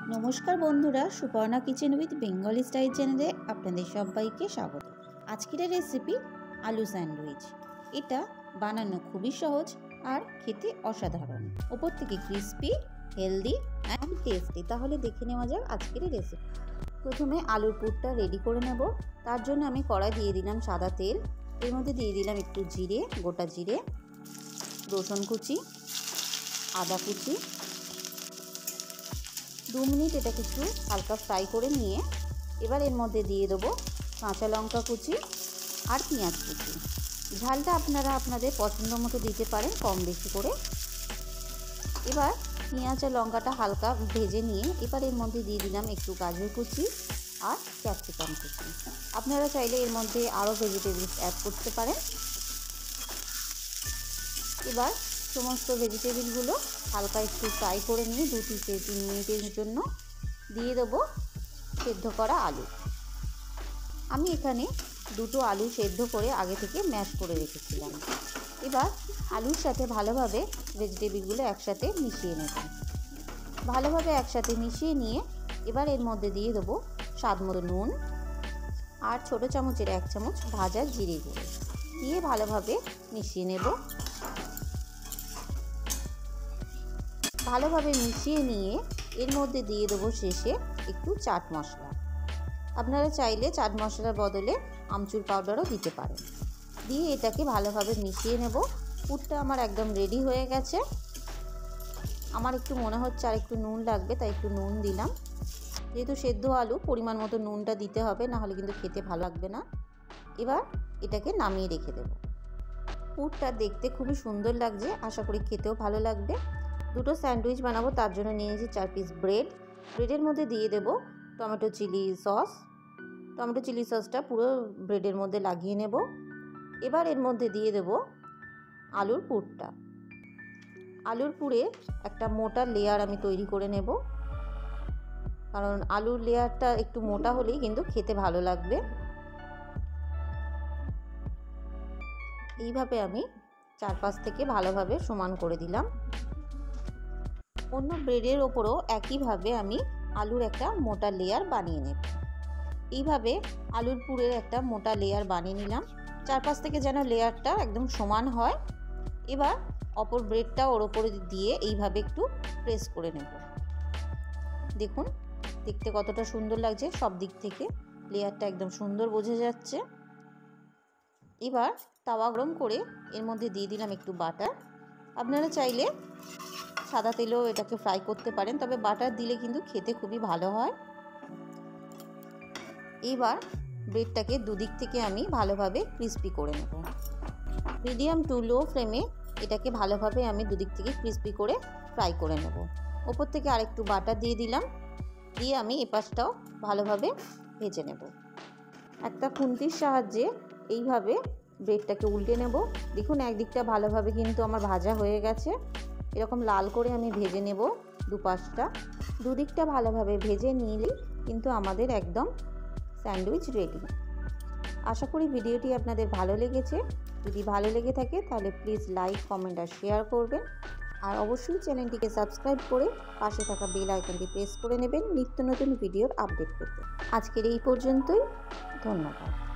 নমস্কার বন্ধুরা, Suparna kitchen with Bengali style চ্যানেলে আপনাদের সবাইকে স্বাগত। আজকের রেসিপি আলু স্যান্ডউইচ। এটা বানানো খুবই সহজ আর খেতে অসাধারণ, ওপর থেকে ক্রিস্পি, হেলদি অ্যান্ড টেস্টি। তাহলে দেখে নেওয়া যাক আজকের রেসিপি। প্রথমে আলুর পুরটা রেডি করে নেব। তার জন্য আমি কড়াই দিয়ে দিলাম সাদা তেল, এর মধ্যে দিয়ে দিলাম একটু জিরে, গোটা জিরে, রসুন কুচি, আদা কুচি। 2 মিনিট এটাকে একটু হালকা ফ্রাই করে নিয়ে এবার এর মধ্যে দিয়ে দেবো কাঁচা লঙ্কা কুচি আর পেঁয়াজ কুচি। ঝালটা আপনারা আপনাদের পছন্দ মতো দিতে পারেন, কম বেশি করে। এবার পেঁয়াজ আর লঙ্কাটা হালকা ভেজে নিয়ে এবার এর মধ্যে দিয়ে দিলাম একটু গাজর কুচি আর ক্যাপসিকাম কুচি। আপনারা চাইলে এর মধ্যে আরও ভেজিটেবলস অ্যাড করতে পারেন। এবার সমস্ত ভেজিটেবলগুলো হালকা একটু ফ্রাই করে নিয়ে 2-3 মিনিটের জন্য দিয়ে দেবো সেদ্ধ করা আলু। আমি এখানে 2টো আলু সেদ্ধ করে আগে থেকে ম্যাশ করে রেখেছিলাম। এবার আলুর সাথে ভালোভাবে ভেজিটেবলগুলো একসাথে মিশিয়ে নেব। ভালোভাবে একসাথে মিশিয়ে নিয়ে এবার এর মধ্যে দিয়ে দেবো স্বাদ মতো নুন আর ছোটো চামচের 1 চামচ ভাজা জিরে গুঁড়ো দিয়ে ভালোভাবে মিশিয়ে নেব। ভালোভাবে মিশিয়ে নিয়ে এর মধ্যে দিয়ে দেবো শেষে একটু চাট মশলা। আপনারা চাইলে চাট মশলার বদলে আমচুর পাউডারও দিতে পারেন। দিয়ে এটাকে ভালোভাবে মিশিয়ে নেব। পুরটা আমার একদম রেডি হয়ে গেছে। আমার একটু মনে হচ্ছে আর একটু নুন লাগবে, তাই একটু নুন দিলাম। যেহেতু সেদ্ধ আলু, পরিমাণ মতো নুনটা দিতে হবে, না হলে কিন্তু খেতে ভালো লাগবে না। এবার এটাকে নামিয়ে রেখে দেব। পুরটা দেখতে খুবই সুন্দর লাগছে, আশা করি খেতেও ভালো লাগবে। 2টো স্যান্ডউইচ বানাবো, তার জন্য নিয়ে নিয়েছি 4 পিস ব্রেড। ব্রেডের মধ্যে দিয়ে দেব tomato chilli sauce. Tomato chilli সসটা পুরো ব্রেডের মধ্যে লাগিয়ে নেব। এবার এর মধ্যে দিয়ে দেব আলুর পুরটা। আলুর পুরে একটা মোটা লেয়ার আমি তৈরি করে নেব, কারণ আলুর লেয়ারটা একটু মোটা হলেই কিন্তু খেতে ভালো লাগবে। এইভাবে আমি চারপাশ থেকে ভালোভাবে সমান করে দিলাম। অন্য ব্রেডের ওপরও একইভাবে আমি আলুর একটা মোটা লেয়ার বানিয়ে নেব। এইভাবে আলুর পুরের একটা মোটা লেয়ার বানিয়ে নিলাম, চারপাশ থেকে যেন লেয়ারটা একদম সমান হয়। এবার অপর ব্রেডটা ওর ওপরে দিয়ে এইভাবে একটু প্রেস করে নেব। দেখুন দেখতে কতটা সুন্দর লাগছে, সব দিক থেকে লেয়ারটা একদম সুন্দর বোঝা যাচ্ছে। এবার তাওয়া গরম করে এর মধ্যে দিয়ে দিলাম একটু বাটার। আপনারা চাইলে সাদা তেলেও এটাকে ফ্রাই করতে পারেন, তবে বাটার দিলে কিন্তু খেতে খুবই ভালো হয়। এবার ব্রেডটাকে দুদিক থেকে আমি ভালোভাবে ক্রিস্পি করে নেব। মিডিয়াম টু লো ফ্লেমে এটাকে ভালোভাবে আমি দুদিক থেকে ক্রিস্পি করে ফ্রাই করে নেব। ওপর থেকে আরেকটু বাটার দিয়ে দিলাম, দিয়ে আমি এপাশটাও ভালোভাবে ভেজে নেব। একটা খুন্তির সাহায্যে এইভাবে ব্রেডটাকে উল্টে নেব। দেখুন একদিকটা ভালোভাবে কিন্তু আমার ভাজা হয়ে গেছে। এরকম লাল করে আমি ভেজে নেব দুপাশটা। দুদিকটা ভালোভাবে ভেজে নিলেই কিন্তু আমাদের একদম স্যান্ডউইচ রেডি। আশা করি ভিডিওটি আপনাদের ভালো লেগেছে। যদি ভালো লেগে থাকে তাহলে প্লিজ লাইক, কমেন্ট আর শেয়ার করবেন। আর অবশ্যই চ্যানেলটিকে সাবস্ক্রাইব করে পাশে থাকা বেল আইকনটি প্রেস করে নেবেন নিত্য নতুন ভিডিওর আপডেট পেতে। আজকের এই পর্যন্তই, ধন্যবাদ।